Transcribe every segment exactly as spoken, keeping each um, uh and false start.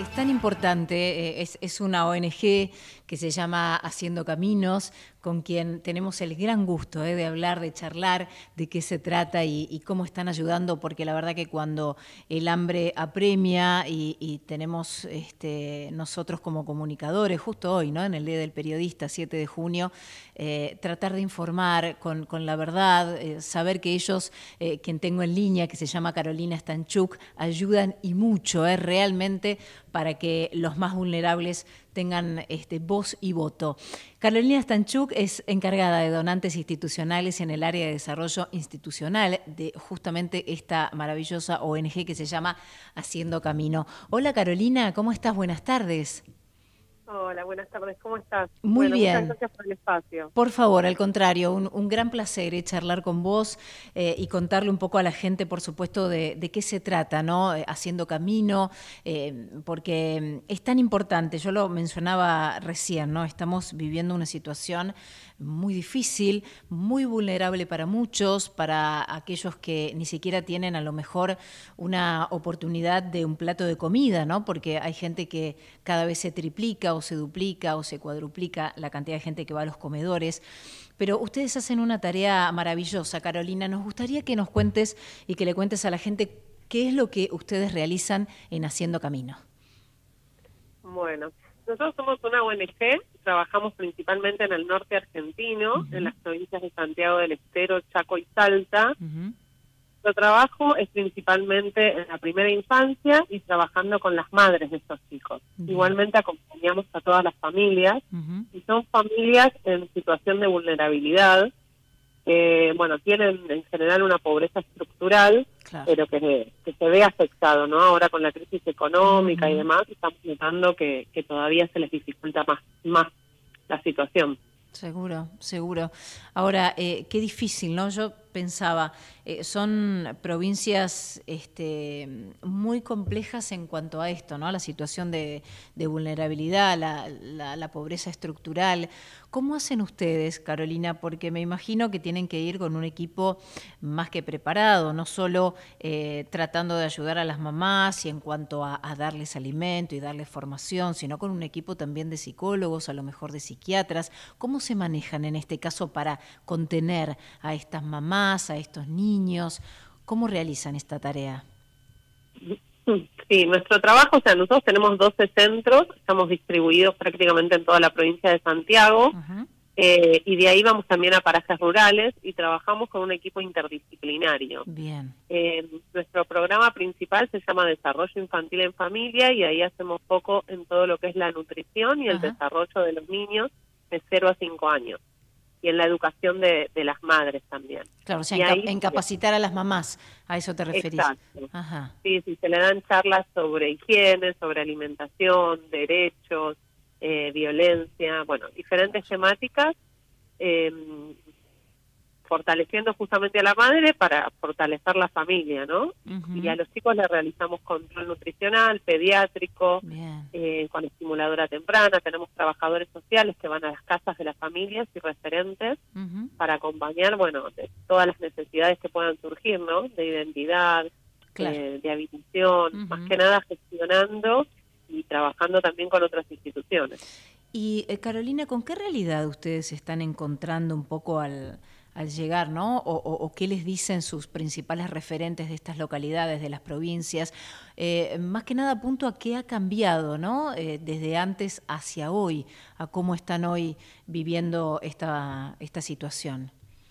es tan importante, eh, es, es una O N G que se llama Haciendo Caminos, con quien tenemos el gran gusto eh, de hablar, de charlar, de qué se trata y, y cómo están ayudando, porque la verdad que cuando el hambre apremia y, y tenemos este, nosotros como comunicadores, justo hoy, ¿no? En el Día del Periodista, siete de junio, eh, tratar de informar con, con la verdad, eh, saber que ellos, eh, quien tengo en línea, que se llama Carolina Stanchuk, ayudan y mucho, eh, realmente, para que los más vulnerables tengan este, voz y voto. Carolina Stanchuk es encargada de donantes institucionales en el área de desarrollo institucional de justamente esta maravillosa O N G que se llama Haciendo Camino. Hola Carolina, ¿cómo estás? Buenas tardes. Hola, buenas tardes, ¿cómo estás? Muy Bueno, muchas bien. gracias por el espacio. Por favor, al contrario, un, un gran placer eh, charlar con vos eh, y contarle un poco a la gente, por supuesto, de, de qué se trata, ¿no? Eh, Haciendo Camino, eh, porque es tan importante, yo lo mencionaba recién, ¿no? Estamos viviendo una situación muy difícil, muy vulnerable para muchos, para aquellos que ni siquiera tienen a lo mejor una oportunidad de un plato de comida, ¿no? Porque hay gente que cada vez se triplica o se duplica o se cuadruplica la cantidad de gente que va a los comedores. Pero ustedes hacen una tarea maravillosa, Carolina. Nos gustaría que nos cuentes y que le cuentes a la gente qué es lo que ustedes realizan en Haciendo Camino. Bueno, nosotros somos una O N G, trabajamos principalmente en el norte argentino, uh-huh. en las provincias de Santiago del Estero, Chaco y Salta. Uh-huh. Nuestro trabajo es principalmente en la primera infancia y trabajando con las madres de estos chicos. Uh-huh. Igualmente acompañamos a todas las familias, uh-huh. y son familias en situación de vulnerabilidad, que, bueno, tienen en general una pobreza estructural, claro. pero que, que se ve afectado, ¿no? Ahora con la crisis económica uh-huh. y demás, estamos notando que, que todavía se les dificulta más, más la situación. Seguro, seguro. Ahora, eh, qué difícil, ¿no? Yo pensaba, eh, son provincias este, muy complejas en cuanto a esto, ¿no? La situación de, de vulnerabilidad, la, la, la pobreza estructural. ¿Cómo hacen ustedes, Carolina? Porque me imagino que tienen que ir con un equipo más que preparado, no solo eh, tratando de ayudar a las mamás y en cuanto a, a darles alimento y darles formación, sino con un equipo también de psicólogos, a lo mejor de psiquiatras. ¿Cómo se manejan en este caso para contener a estas mamás, a estos niños? ¿Cómo realizan esta tarea? Sí, nuestro trabajo, o sea, nosotros tenemos doce centros, estamos distribuidos prácticamente en toda la provincia de Santiago, uh-huh. eh, y de ahí vamos también a parajes rurales y trabajamos con un equipo interdisciplinario. Bien. Eh, nuestro programa principal se llama Desarrollo Infantil en Familia y ahí hacemos foco en todo lo que es la nutrición y el uh-huh. desarrollo de los niños de cero a cinco años. Y en la educación de, de las madres también. Claro, o sea, y en, ahí, en capacitar a las mamás, a eso te referís. Exacto. Ajá. Sí, sí, se le dan charlas sobre higiene, sobre alimentación, derechos, eh, violencia, bueno, diferentes temáticas, eh, fortaleciendo justamente a la madre para fortalecer la familia, ¿no? Uh-huh. Y a los chicos les realizamos control nutricional, pediátrico, eh, con estimuladora temprana, tenemos trabajadores sociales que van a las casas de las familias y referentes uh-huh. para acompañar, bueno, de todas las necesidades que puedan surgir, ¿no? De identidad, claro. eh, de habitación, uh-huh. más que nada gestionando y trabajando también con otras instituciones. Y eh, Carolina, ¿con qué realidad ustedes se están encontrando un poco al... al llegar, ¿no? O, o, o qué les dicen sus principales referentes de estas localidades, de las provincias, eh, más que nada apunto a qué ha cambiado, ¿no? Eh, desde antes hacia hoy, a cómo están hoy viviendo esta, esta situación.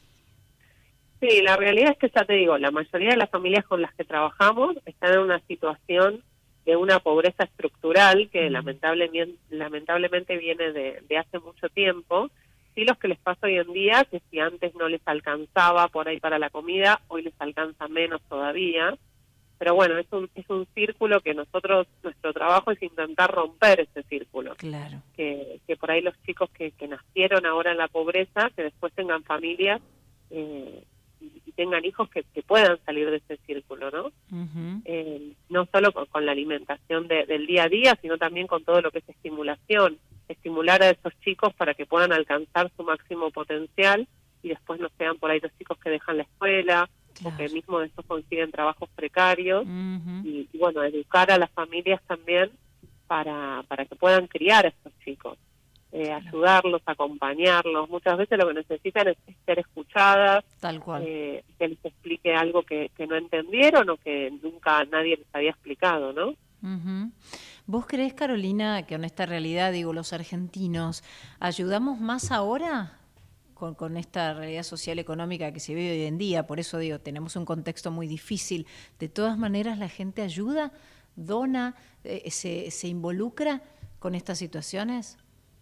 Sí, la realidad es que ya te digo, la mayoría de las familias con las que trabajamos están en una situación de una pobreza estructural que mm. lamentablemente, lamentablemente viene de, de hace mucho tiempo. Sí, los que les pasa hoy en día, que si antes no les alcanzaba por ahí para la comida, hoy les alcanza menos todavía. Pero bueno, es un es un círculo que nosotros, nuestro trabajo es intentar romper ese círculo. Claro. Que, que por ahí los chicos que, que nacieron ahora en la pobreza, que después tengan familias eh, y, y tengan hijos que, que puedan salir de ese círculo, ¿no? Uh-huh. Eh, no solo con, con la alimentación de, del día a día, sino también con todo lo que es estimulación. Estimular a esos chicos para que puedan alcanzar su máximo potencial y después no sean por ahí los chicos que dejan la escuela, claro. o que mismo después consiguen trabajos precarios. Uh-huh. y, y bueno, educar a las familias también para, para que puedan criar a estos chicos, eh, ayudarlos, acompañarlos. Muchas veces lo que necesitan es ser escuchadas, tal cual, eh, que les explique algo que, que no entendieron o que nunca nadie les había explicado, ¿no? Uh-huh. ¿Vos creés, Carolina, que en esta realidad, digo, los argentinos, ayudamos más ahora con, con esta realidad social económica que se vive hoy en día? Por eso digo, tenemos un contexto muy difícil. De todas maneras, la gente ayuda, dona, eh, se, se involucra con estas situaciones.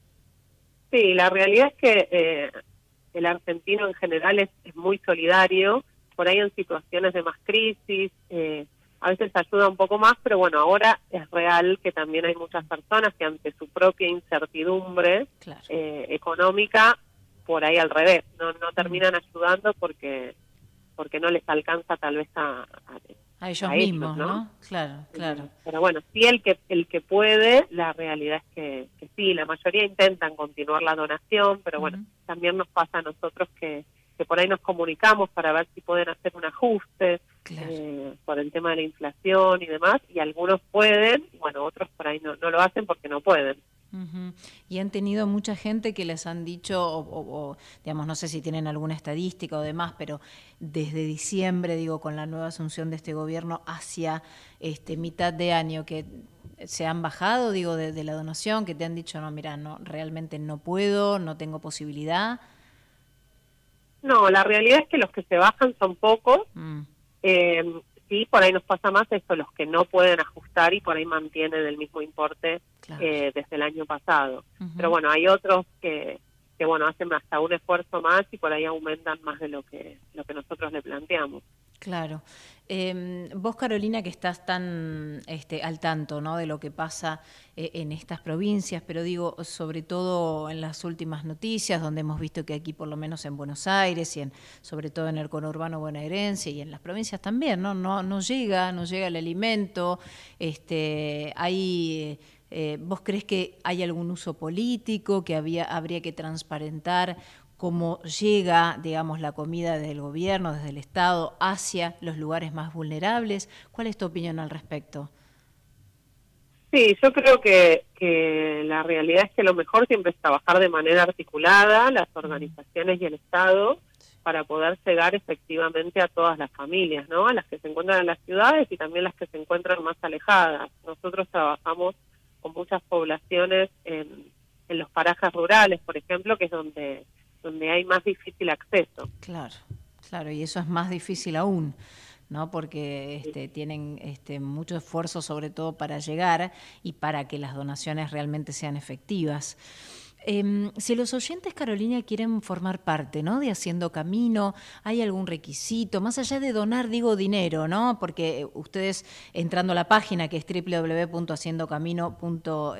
Sí, la realidad es que eh, el argentino en general es, es muy solidario, por ahí en situaciones de más crisis, eh, a veces ayuda un poco más, pero bueno, ahora es real que también hay muchas personas que ante su propia incertidumbre claro. eh, económica, por ahí al revés, no no terminan ayudando porque porque no les alcanza tal vez a, a, a ellos a mismos, ellos, ¿no? ¿no? Claro, claro. Pero bueno, sí el que el que puede, la realidad es que, que sí, la mayoría intentan continuar la donación, pero bueno, uh-huh. también nos pasa a nosotros que, que por ahí nos comunicamos para ver si pueden hacer un ajuste, claro. eh, por el tema de la inflación y demás, y algunos pueden, y bueno, otros por ahí no, no lo hacen porque no pueden. Uh-huh. Y han tenido mucha gente que les han dicho, o, o, o digamos, no sé si tienen alguna estadística o demás, pero desde diciembre, digo, con la nueva asunción de este gobierno hacia este mitad de año, que se han bajado, digo, de, de la donación, que te han dicho, no, mira, no, realmente no puedo, no tengo posibilidad. No, la realidad es que los que se bajan son pocos. Mm. Eh, sí, por ahí nos pasa más esto, los que no pueden ajustar y por ahí mantienen el mismo importe, claro. eh, desde el año pasado. Uh-huh. Pero bueno, hay otros que, que bueno, hacen hasta un esfuerzo más y por ahí aumentan más de lo que, lo que nosotros le planteamos. Claro. Eh, vos, Carolina, que estás tan este, al tanto, ¿no?, de lo que pasa eh, en estas provincias, pero digo, sobre todo en las últimas noticias, donde hemos visto que aquí, por lo menos en Buenos Aires, y en, sobre todo en el conurbano bonaerense y en las provincias también, ¿no? No, no llega, no llega el alimento. Este, hay, eh, ¿vos creés que hay algún uso político, que había, habría que transparentar cómo llega, digamos, la comida desde el gobierno, desde el Estado, hacia los lugares más vulnerables? ¿Cuál es tu opinión al respecto? Sí, yo creo que, que la realidad es que lo mejor siempre es trabajar de manera articulada, las organizaciones y el Estado, para poder llegar efectivamente a todas las familias, ¿no? A las que se encuentran en las ciudades y también las que se encuentran más alejadas. Nosotros trabajamos con muchas poblaciones en, en los parajes rurales, por ejemplo, que es donde... donde hay más difícil acceso. Claro, claro, y eso es más difícil aún, ¿no? Porque este, tienen este, mucho esfuerzo, sobre todo para llegar y para que las donaciones realmente sean efectivas. Eh, si los oyentes, Carolina, quieren formar parte, ¿no?, de Haciendo Camino, ¿hay algún requisito? Más allá de donar, digo, dinero, ¿no? Porque ustedes, entrando a la página, que es doble u doble u doble u punto haciendo camino punto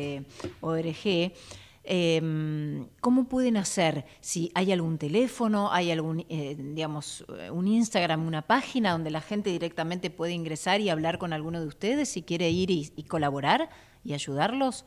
org, Eh, ¿cómo pueden hacer? Si hay algún teléfono, hay algún, eh, digamos, un Instagram, una página donde la gente directamente puede ingresar y hablar con alguno de ustedes si quiere ir y, y colaborar y ayudarlos.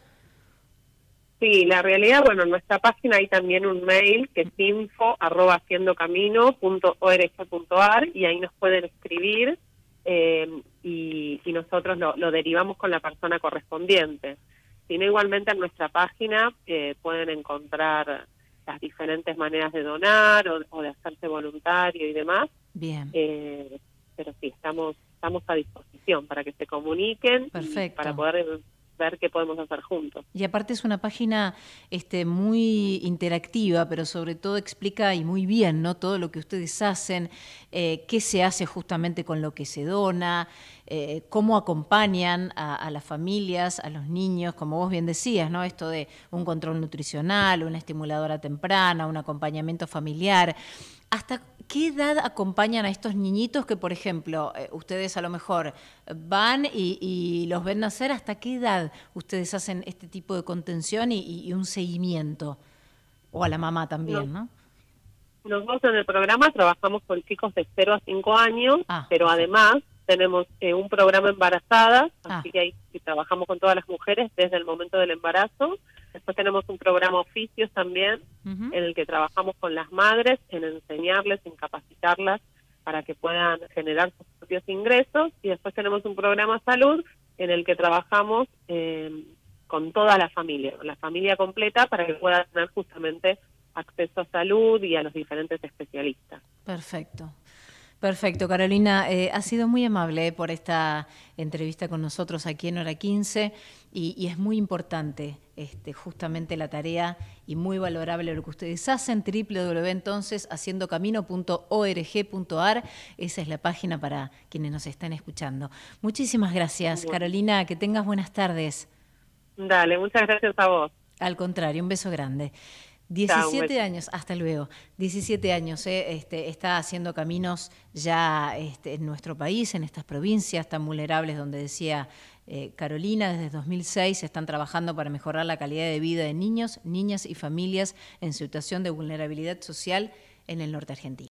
Sí, la realidad, bueno, en nuestra página hay también un mail que es info arroba haciendo camino punto org punto ar y ahí nos pueden escribir eh, y, y nosotros lo, lo derivamos con la persona correspondiente. Sino igualmente en nuestra página eh, pueden encontrar las diferentes maneras de donar o, o de hacerse voluntario y demás. Bien. Eh, pero sí, estamos estamos a disposición para que se comuniquen. Perfecto. Y para poder ver qué podemos hacer juntos. Y aparte es una página este, muy interactiva, pero sobre todo explica y muy bien, ¿no?, todo lo que ustedes hacen, eh, qué se hace justamente con lo que se dona, eh, cómo acompañan a, a las familias, a los niños, como vos bien decías, ¿no?, esto de un control nutricional, una estimuladora temprana, un acompañamiento familiar. ¿Hasta qué edad acompañan a estos niñitos que, por ejemplo, eh, ustedes a lo mejor van y, y los ven nacer? ¿Hasta qué edad ustedes hacen este tipo de contención y, y un seguimiento? O a la mamá también, ¿no? Nosotros en el programa trabajamos con chicos de cero a cinco años, ah, pero perfecto. Además tenemos eh, un programa embarazadas, ah. así que ahí sí, trabajamos con todas las mujeres desde el momento del embarazo. Después tenemos un programa oficios también, uh-huh. en el que trabajamos con las madres, en enseñarles, en capacitarlas para que puedan generar sus propios ingresos. Y después tenemos un programa salud en el que trabajamos eh, con toda la familia, con la familia completa, para que pueda tener justamente acceso a salud y a los diferentes especialistas. Perfecto. Perfecto, Carolina, eh, ha sido muy amable eh, por esta entrevista con nosotros aquí en Hora quince y, y es muy importante este, justamente la tarea y muy valorable lo que ustedes hacen. doble u doble u doble u entonces haciendo camino punto org punto ar, esa es la página para quienes nos están escuchando. Muchísimas gracias, bueno. Carolina, que tengas buenas tardes. Dale, muchas gracias a vos. Al contrario, un beso grande. diecisiete años, hasta luego, diecisiete años, eh, este, está haciendo caminos ya este, en nuestro país, en estas provincias tan vulnerables donde decía eh, Carolina, desde dos mil seis están trabajando para mejorar la calidad de vida de niños, niñas y familias en situación de vulnerabilidad social en el norte argentino.